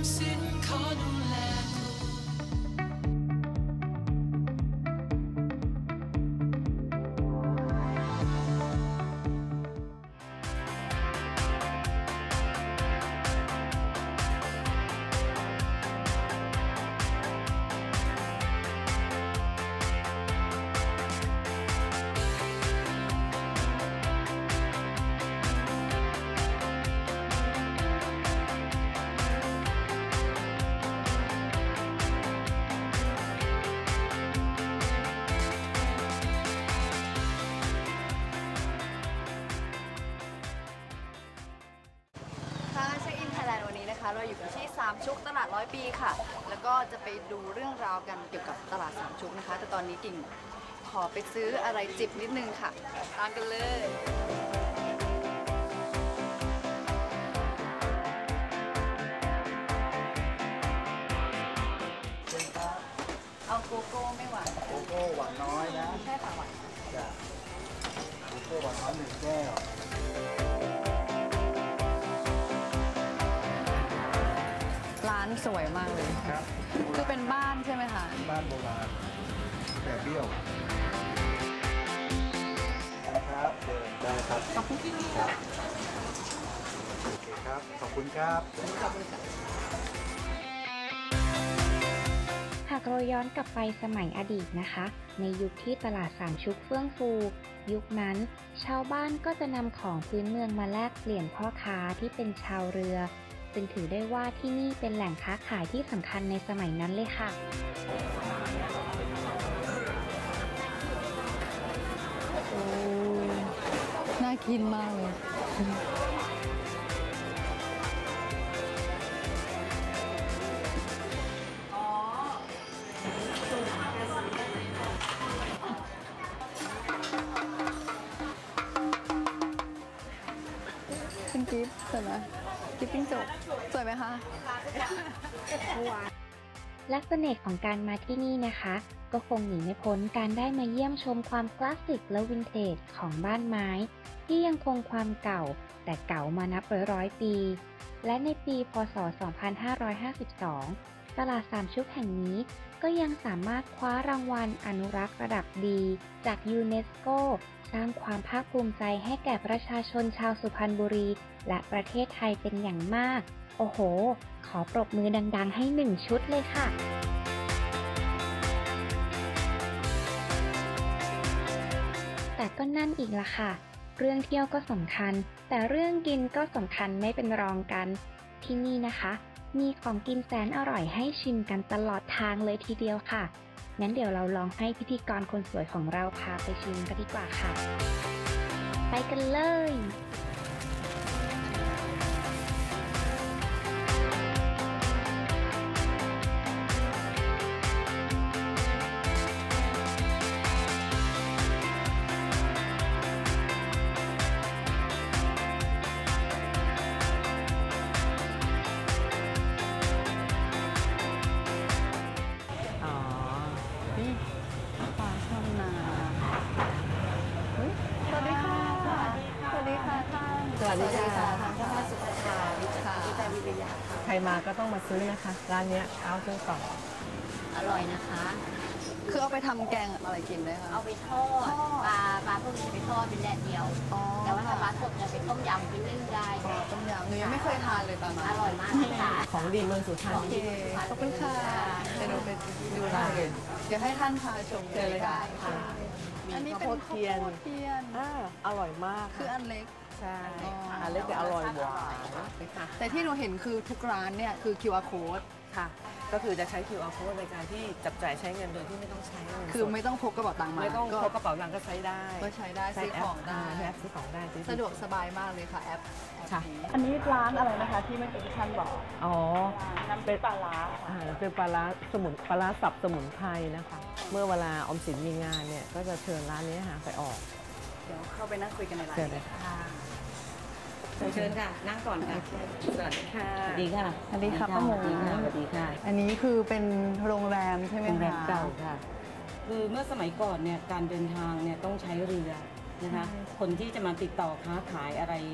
สินขอดูแลเราอยู่ที่สามชุกตลาด100 ปีค่ะแล้วก็จะไปดูเรื่องราวกันเกี่ยวกับตลาดสามชุกนะคะแต่ตอนนี้กิ่งขอไปซื้ออะไรจิบนิดนึงค่ะตามกันเลยเอาโกโก้ไม่หวานโกโก้หวานน้อยนะใช่ค่ะหวานจ้ะโกโก้หวานน้อย1 แก้วร้านสวยมากเลยครับคือเป็นบ้านใช่ไหมคะบ้านโบราณแบบเบี้ยวครับเดินได้ครับขอบคุณครับโอเคครับขอบคุณครับขอบคุณครับหากเราย้อนกลับไปสมัยอดีตนะคะในยุคที่ตลาดสามชุกเฟื่องฟูยุคนั้นชาวบ้านก็จะนำของพื้นเมืองมาแลกเปลี่ยนพ่อค้าที่เป็นชาวเรือจึงถือได้ว่าที่นี่เป็นแหล่งค้าขายที่สำคัญในสมัยนั้นเลยค่ะโอ้น่ากินมากเลยเป็นกิฟต์สวยไหมกิฟต์ปิ้งจบสวยไหมคะและเสน่ห์ของการมาที่นี่นะคะก็คงหนีไม่พ้นการได้มาเยี่ยมชมความคลาสสิกและวินเทจของบ้านไม้ที่ยังคงความเก่าแต่เก่ามานับร้อยปีและในปีพ.ศ. 2552ตลาดสามชุกแห่งนี้ก็ยังสามารถคว้ารางวัลอนุรักษ์ระดับดีจากยูเนสโกสร้างความภาคภูมิใจให้แก่ประชาชนชาวสุพรรณบุรีและประเทศไทยเป็นอย่างมากโอ้โหขอปรบมือดังๆให้1 ชุดเลยค่ะแต่ก็นั่นอีกล่ะค่ะเรื่องเที่ยวก็สำคัญแต่เรื่องกินก็สำคัญไม่เป็นรองกันที่นี่นะคะมีของกินแสนอร่อยให้ชิมกันตลอดทางเลยทีเดียวค่ะงั้นเดี๋ยวเราลองให้พิธีกรคนสวยของเราพาไปชิมกันดีกว่าค่ะไปกันเลยปลาช่อนนาสวัสดีค่ะสวัสดีค่ะท่านสวัสดีค่ะท่านท่านสุภาค่ะวิชาวิทยาวิทยาใครมาก็ต้องมาซื้อนะคะร้านนี้เอาเจ้าต่ออร่อยนะคะคือเอาไปทำแกงอะไรกินได้คะเอาไปทอดปลาพวกนี้จะไปทอดเป็นแดดเดียวแต่ว่าถ้าปลาสดจะเป็นต้มยำเป็นนึ่งได้ต้มยำหนูยังไม่เคยทานเลยปลามาอร่อยมากเลยค่ะของดีเมืองสุพรรณโอเคขอบคุณค่ะเดี๋ยวหนูไปดูได้เดี๋ยวให้ท่านพาชมเลยค่ะอันนี้เป็นข้าวโพดเทียนอร่อยมากคืออันเล็กใช่อันเล็กแต่อร่อยหวานแต่ที่เราเห็นคือทุกร้านเนี่ยคือ QR code ค่ะก็คือจะใช้ QR code ในการที่จับจ่ายใช้เงินโดยที่ไม่ต้องใช้เงินคือไม่ต้องพกกระเป๋าตังค์มาไม่ต้องพกกระเป๋าตังค์ก็ใช้ได้ก็ใช้ได้ซื้อของได้แอปซื้อของได้สะดวกสบายมากเลยค่ะแอปค่ะอันนี้ร้านอะไรนะคะที่เมื่อกี้ท่านบอกน้ำเป็นปลาร้าเป็นปลาร้าปลาร้าสับสมุนไพรนะคะเมื่อเวลาออมสินมีงานเนี่ยก็จะเชิญร้านนี้ไปออกเดี๋ยวเข้าไปนั่งคุยกันในร้านเชิญเลยค่ะเชิญค่ะนั่งก่อนค่ะสวัสดีค่ะสวัสดีค่ะสวัสดีค่ะป้าหมูสวัสดีค่ะอันนี้คือเป็นโรงแรมใช่ไหมคะโรงแรมเก่าค่ะคือเมื่อสมัยก่อนเนี่ยการเดินทางเนี่ยต้องใช้เรือนะคะคนที่จะมาติดต่อค้าขายอะไร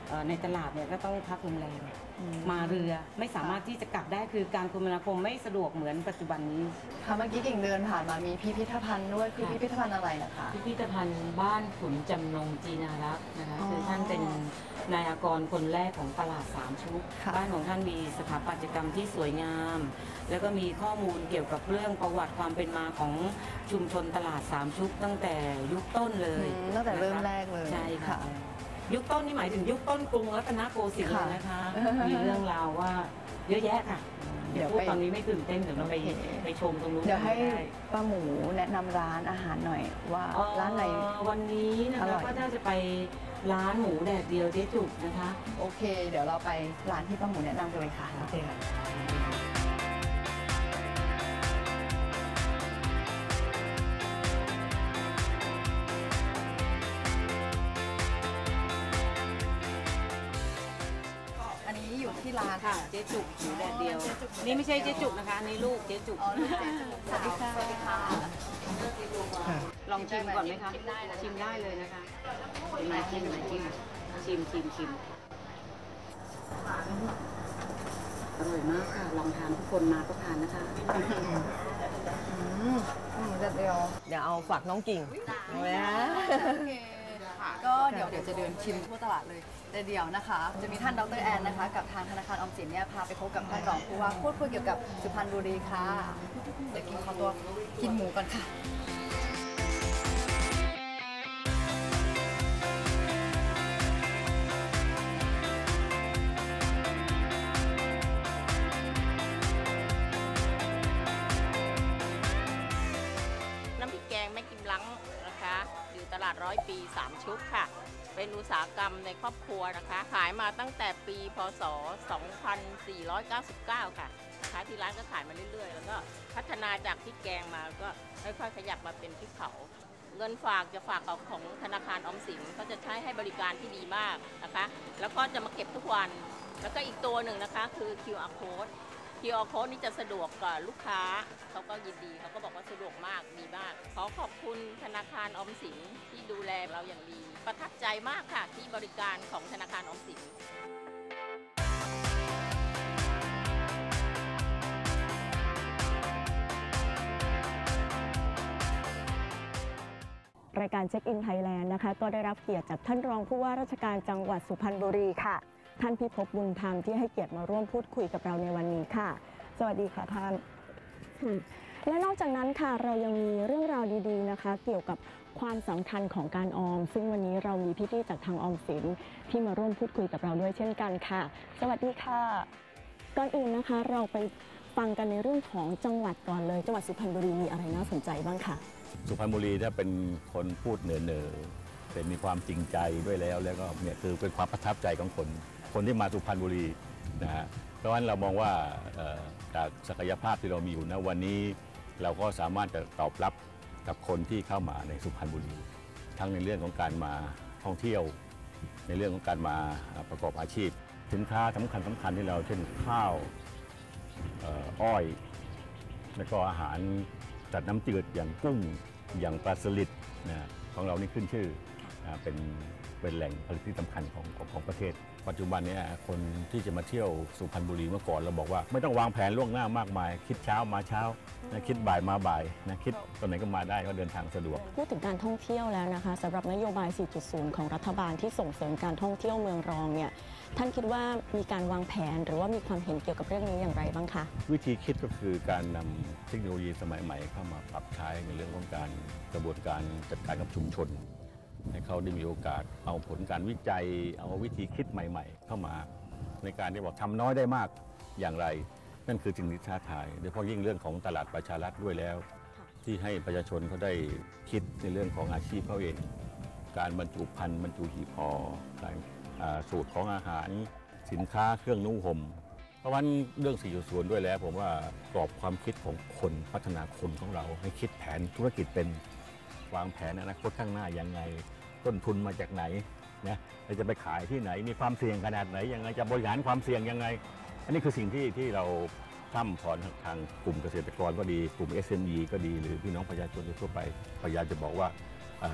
ในตลาดเนี่ยก็ต้องพักโรงแรมมาเรือไม่สามารถที่จะกลับได้คือการคมนาคมไม่สะดวกเหมือนปัจจุบันนี้ค่ะเมื่อกี้กิ่งเดินผ่านมามีพิพิธภัณฑ์ด้วยคือพิพิธภัณฑ์อะไรนะคะพิพิธภัณฑ์บ้านขุนจำนงจีนารักษ์นะคะอ๋อคือท่านเป็นนายอากรคนแรกของตลาดสามชุกค่ะบ้านของท่านมีสถาปัตยกรรมที่สวยงาม แล้วก็มีข้อมูลเกี่ยวกับเรื่องประวัติความเป็นมาของชุมชนตลาดสามชุกตั้งแต่ยุคต้นเลยตั้งแต่เริ่มนะคะแรกเลยใช่ค่ะ ยุคต้นนี่หมายถึงยุคต้นกรุงรัตนโกสินทร์เลยนะคะ มีเรื่องราวว่าเยอะแยะค่ะเดี๋ยวพูดไปตอนนี้ไม่ตื่นเต้นเดี๋ยวเราไปโอเคไปชมตรงนู้นเดี๋ยวให้ได้ป้าหมูแนะนำร้านอาหารหน่อยว่า ร้านไหนวันนี้นะอร่คะอยก็น่าจะไปร้านหมูแดดเดียวเจ๊จุกนะคะโอเค เดี๋ยวเราไปร้านที่ป้าหมูแนะนำกันเลยค่ะโอเคค่ะอันนี้อยู่ที่ร้านค่ะเจ๊จุกหมูแดดเดียวเจ๊จุกนี่ไม่ใช่เจ๊จุกนะคะอันนี่ลูกเจ๊จุกอ๋อลูกเจ๊จุกสวัสดีค่ะสวัสดีค่ะ ลองชิมก่อนไหมคะชิมได้นะชิมได้เลยนะคะชิมชิมอร่อยมากค่ะ ลองทานทุกคนมาก็ทานนะคะเดี๋ยวเดียวเดี๋ยวเอาฝากน้องกิ่งเอาไว้นะโอเคก็เดี๋ยวจะเดินชิมทั่วตลาดเลยแต่เดี๋ยวนะคะ จะมีท่านดรแอนนะคะ กับทางธนาคารออมสินเนี่ยพาไปพบกับท่านรองผู้ว่าพูดคุยเกี่ยวกับสุพรรณบุรีค่ะ เดี๋ยวกินขอตัวกินหมูก่อนค่ะน้ำพริกแกงแม่กิมลังนะคะ อยู่ตลาด100 ปี 3 ชุดค่ะ เป็นอุตสาหกรรมในครอบครัวนะคะ ขายมาตั้งแต่ปีพศ 2499 ค่ะนะคะที่ร้านก็ขายมาเรื่อยๆ แล้วก็พัฒนาจากพริกแกงมาก็ค่อยๆขยับมาเป็นพริกเผา เงินฝากจะฝากของธนาคารออมสินก็จะใช้ให้บริการที่ดีมากนะคะ แล้วก็จะมาเก็บทุกวัน แล้วก็อีกตัวหนึ่งนะคะคือ QR code QR code นี่จะสะดวกกับลูกค้าเขาก็ยินดีเขาก็บอกว่าสะดวกมากดีมาก ขอขอบคุณธนาคารออมสินที่ดูแลเราอย่างดี ประทับใจมากค่ะที่บริการของธนาคารออมสินรายการเช็คอินไทยแลนด์นะคะก็ได้รับเกียรติจากท่านรองผู้ว่าราชการจังหวัดสุพรรณบุรีค่ะ ท่านพิภพบุญธรรมที่ให้เกียรติมาร่วมพูดคุยกับเราในวันนี้ค่ะ สวัสดีค่ะท่านและนอกจากนั้นค่ะเรายังมีเรื่องราวดีๆนะคะ เกี่ยวกับความสำคัญของการออม ซึ่งวันนี้เรามีพี่ๆจากทางออมสินที่มาร่วมพูดคุยกับเราด้วยเช่นกันค่ะ สวัสดีค่ะก่อนอื่นนะคะ เราไปฟังกันในเรื่องของจังหวัดก่อนเลยจังหวัดสุพรรณบุรีมีอะไรน่าสนใจบ้างค่ะสุพรรณบุรีถ้าเป็นคนพูดเนอๆแต่มีความจริงใจด้วยแล้วก็เนี่ยคือเป็นความประทับใจของคนที่มาสุพรรณบุรีนะฮะเพราะฉะนั้นเรามองว่าจากศักยภาพที่เรามีอยู่ณวันนี้ เราก็สามารถจะตอบรับกับคนที่เข้ามาในสุพรรณบุรี ทั้งในเรื่องของการมาท่องเที่ยว ในเรื่องของการมาประกอบอาชีพ สินค้าสำคัญที่เราเช่นข้าวอ้อย แล้วก็อาหารสัตว์น้ำจืดอย่างกุ้งอย่างปลาสลิดนะของเรานี่ขึ้นชื่อเป็นแหล่งผลิตที่สำคัญของประเทศ ปัจจุบันนี้คนที่จะมาเที่ยวสุพรรณบุรีเมื่อก่อนเราบอกว่าไม่ต้องวางแผนล่วงหน้ามากมาย คิดเช้ามาเช้านะคิดบ่ายมาบ่ายนะคิดตอนไหนก็มาได้ก็เดินทางสะดวกพูดถึงการท่องเที่ยวแล้วนะคะสำหรับนโยบาย 4.0 ของรัฐบาลที่ส่งเสริมการท่องเที่ยวเมืองรองเนี่ยท่านคิดว่ามีการวางแผนหรือว่ามีความเห็นเกี่ยวกับเรื่องนี้อย่างไรบ้างคะวิธีคิดก็คือการนำเทคโนโลยีสมัยใหม่เข้ามาปรับใช้ในเรื่องของการกระบวนการจัดการกับชุมชน ให้เขาได้มีโอกาสเอาผลการวิจัย เอาวิธีคิดใหม่ ๆ เข้ามาในการที่บอกทำน้อยได้มากอย่างไร นั่นคือสิ่งที่ท้าทายโดยเฉพาะยิ่งเรื่องของตลาดประชารัฐด้วยแล้ว ที่ให้ประชาชนเขาได้คิดในเรื่องของอาชีพเขาเอง การบรรจุภัณฑ์บรรจุหีบห่อการสูตรของอาหารสินค้าเครื่องนุ่งห่มเพราะว่าเรื่อง 4.0 ด้วยแล้วผมว่ากรอบความคิดของคนพัฒนาคนของเราให้คิดแผนธุรกิจเป็นวางแผนอนาคตข้างหน้ายังไงต้นทุนมาจากไหนนะเราจะไปขายที่ไหนมีความเสี่ยงขนาดไหนยังไงจะบริหารความเสี่ยงยังไง อันนี้คือสิ่งที่เราพร่ำสอนทางกลุ่มเกษตรกรก็ดีกลุ่ม SME ก็ดีหรือพี่น้องประชาชนทั่วไปพยายามจะบอกว่าคิด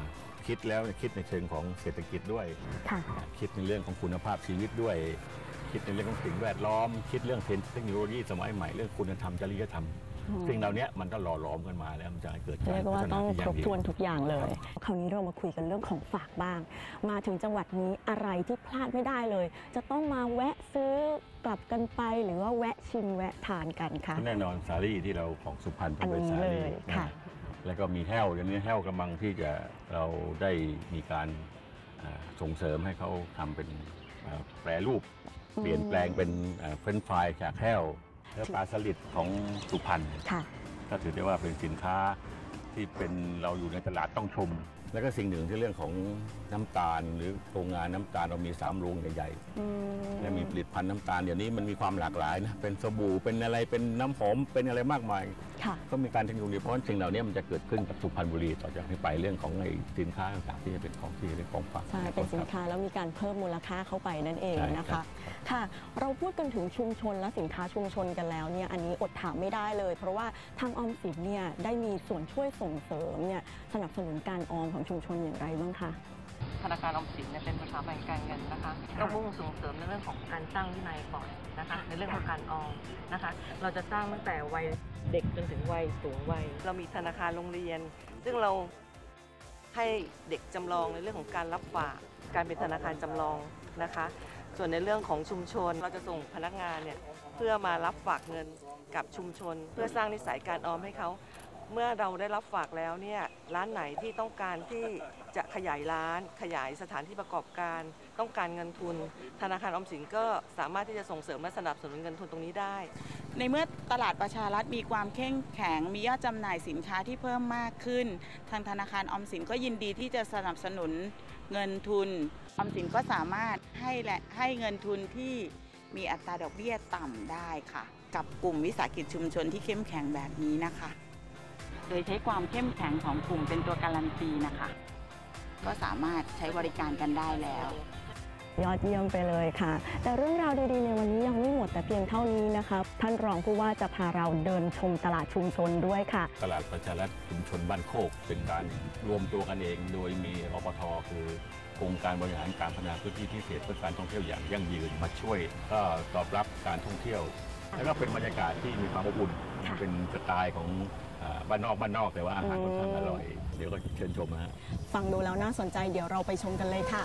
คิดแล้วคิดในเชิงของเศรษฐกิจด้วยค่ะคิดในเรื่องของคุณภาพชีวิตด้วย คิดในเรื่องของสิ่งแวดล้อม คิดเรื่องเทคโนโลยีสมัยใหม่เรื่องคุณธรรมจริยธรรมสิ่งเหล่านี้มันก็หล่อหลอมกันมาแล้วมันจะเกิดการเรียกพัว่าฒนาต้องที่ครยั่บงยืถ้วนนทุกอย่างเลย คราวนี้เรามาคุยกันเรื่องของฝากบ้าง มาถึงจังหวัดนี้อะไรที่พลาดไม่ได้เลย จะต้องมาแวะซื้อกลับกันไปหรือว่าแวะชิมแวะทานกันคะแน่นอนสาลี่ที่เราของสุพรรณต้องเป็นอันนี้สาเลลี่ยค่ะแล้วก็มีแห้วอย่างนี้แห้วกำลังที่จะเราได้มีการส่งเสริมให้เขาทำเป็นแปรรูป เปลี่ยนแปลงเป็นเฟรนช์ฟรายจากแห้วและปลาสลิดของสุพรรณค่ะก็ถือได้ว่าเป็นสินค้าที่เป็นเราอยู่ในตลาดต้องชม แล้วก็สิ่งหนึ่งที่เรื่องของน้ำตาลหรือโรงงานน้ำตาลเรามี3โรงใหญ่ๆและมีผลิตภัณฑ์น้ำตาลเดี๋ยวนี้มันมีความหลากหลายนะเป็นสบู่เป็นอะไรเป็นน้ำหอมเป็นอะไรมากมายค่ะก็มีการเทคโนโลยีเพราะสิ่งเหล่านี้มันจะเกิดขึ้นกับสุพรรณบุรีต่อจากนี้ไปเรื่องของไอ้สินค้าต่างๆที่จะเป็นของที่เป็นของฝากใช่ เป็นสินค้าแล้วมีการเพิ่มมูลค่าเข้าไปนั่นเองใช่นะครัคะบค่ะ เราพูดกันถึงชุมชนและสินค้าชุมชนกันแล้วเนี่ย อันนี้อดถามไม่ได้เลย เพราะว่าทางออมสินเนี่ยได้มีส่วนช่วยส่งเสริมเนี่ยสนับสนุนการออมของชุมชนอย่างไรบ้างคะธนาคารออมสินเนี่ยเป็นสถาบันการเงินนะคะเรามุ่งส่งเสริมในเรื่องของการสร้างวินัยก่อนนะคะในเรื่องของการออมนะคะ เราจะสร้างตั้งแต่วัยเด็กจนถึงวัยสูงวัยเรามีธนาคารโรงเรียน ซึ่งเราให้เด็กจำลองในเรื่องของการรับฝากการเป็นธนาคารจำลองนะคะ ส่วนในเรื่องของชุมชนเราจะส่งพนักงานเนี่ยเพื่อมารับฝากเงินกับชุมชน เพื่อสร้างนิสัยการออมให้เขาเมื่อเราได้รับฝากแล้วเนี่ยร้านไหนที่ต้องการที่จะขยายร้านขยายสถานที่ประกอบการต้องการเงินทุน ธนาคารออมสินก็สามารถที่จะส่งเสริมและสนับสนุนเงินทุนตรงนี้ได้ในเมื่อตลาดประชารัฐมีความเข้มแข็งมียอดจำหน่ายสินค้าที่เพิ่มมากขึ้น ทางธนาคารออมสินก็ยินดีที่จะสนับสนุนเงินทุนออมสินก็สามารถให้เงินทุนที่มีอัตราดอกเบี้ยต่ำได้ค่ะ กับกลุ่มวิสาหกิจชุมชนที่เข้มแข็งแบบนี้นะคะ โดยใช้ความเข้มแข็งของกลุ่มเป็นตัวการันตีนะคะ ก็สามารถใช้บริการกันได้แล้วยอดเยี่ยมไปเลยค่ะ แต่เรื่องราวดีๆในวันนี้ยังไม่หมดแต่เพียงเท่านี้นะคะท่านรองผู้ว่าจะพาเราเดินชมตลาดชุมชนด้วยค่ะตลาดประชารัฐชุมชนบ้านโคกเป็นการรวมตัวกันเอง โดยมีอปทคือองค์การบริหารการพัฒนาพื้นที่พิเศษเพื่อการท่องเที่ยวอย่างยั่งยืนมาช่วยก็ตอบรับการท่องเที่ยว แล้วก็เป็นบรรยากาศที่มีความอบอุ่นค่ะเป็นสไตล์ของบ้านนอกแต่ว่าอาหารค่อนข้างอร่อย เดี๋ยวก็เชิญชมนะฮะฟังดูแล้วน่าสนใจเดี๋ยวเราไปชมกันเลยค่ะ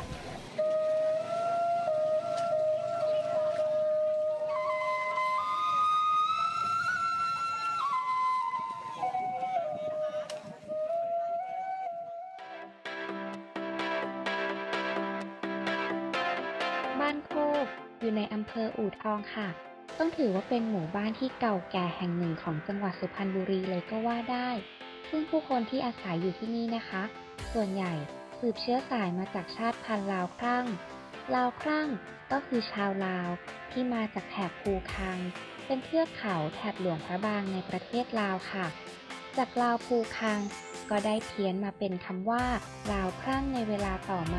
บ้านโคกอยู่ในอำเภออู่ทองค่ะ ต้องถือว่าเป็นหมู่บ้านที่เก่าแก่แห่งหนึ่งของจังหวัดสุพรรณบุรีเลยก็ว่าได้ ซึ่งผู้คนที่อาศัยอยู่ที่นี่นะคะ ส่วนใหญ่สืบเชื้อสายมาจากชาติพันธุ์ลาวครั่ง ลาวครั่งก็คือชาวลาวที่มาจากแถบภูคัง เป็นเทือกเขาแถบหลวงพระบางในประเทศลาวค่ะ จากลาวภูคังก็ได้เพี้ยนมาเป็นคำว่าลาวครั่งในเวลาต่อมา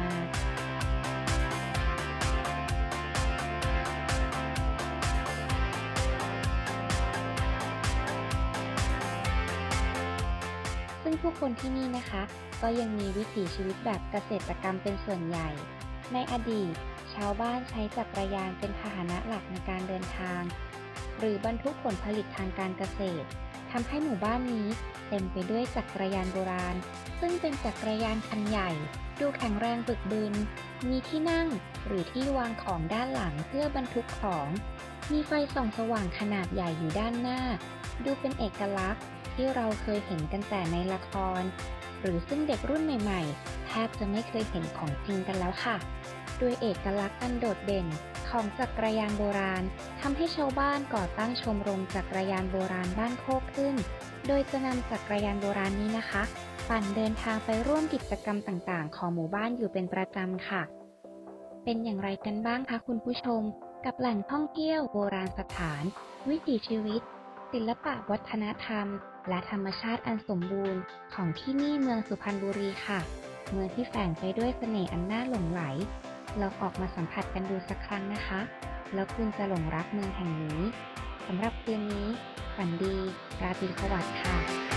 ซึ่งผู้คนที่นี่นะคะ ก็ยังมีวิถีชีวิตแบบเกษตรกรรมเป็นส่วนใหญ่ ในอดีต ชาวบ้านใช้จักรยานเป็นพาหนะหลักในการเดินทาง หรือบรรทุกผลผลิตทางการเกษตรทำให้หมู่บ้านนี้เต็มไปด้วยจักรยานโบราณ ซึ่งเป็นจักรยานคันใหญ่ ดูแข็งแรงบึกบึน มีที่นั่งหรือที่วางของด้านหลังเพื่อบรรทุกของ มีไฟส่องสว่างขนาดใหญ่อยู่ด้านหน้า ดูเป็นเอกลักษณ์ที่เราเคยเห็นกันแต่ในละคร หรือซึ่งเด็กรุ่นใหม่ๆแทบจะไม่เคยเห็นของจริงกันแล้วค่ะด้วยเอกลักษณ์อันโดดเด่นของจักรยานโบราณทำให้ชาวบ้านก่อตั้งชมรมจักรยานโบราณบ้านโคกขึ้น โดยจะนำจักรยานโบราณนี้นะคะ ปั่นเดินทางไปร่วมกิจกรรมต่างๆของหมู่บ้านอยู่เป็นประจำค่ะ เป็นอย่างไรกันบ้างคะคุณผู้ชม กับแหล่งท่องเที่ยวโบราณสถาน วิถีชีวิต ศิลปะวัฒนธรรม และธรรมชาติอันสมบูรณ์ของที่นี่เมืองสุพรรณบุรีค่ะ เมืองที่แฝงไปด้วยเสน่ห์อันน่าหลงไหลลองออกมาสัมผัสกันดูสักครั้งนะคะ แล้วคุณจะหลงรักเมืองแห่งนี้สำหรับคืนนี้ฝันดีราตรีสวัสดิ์ค่ะ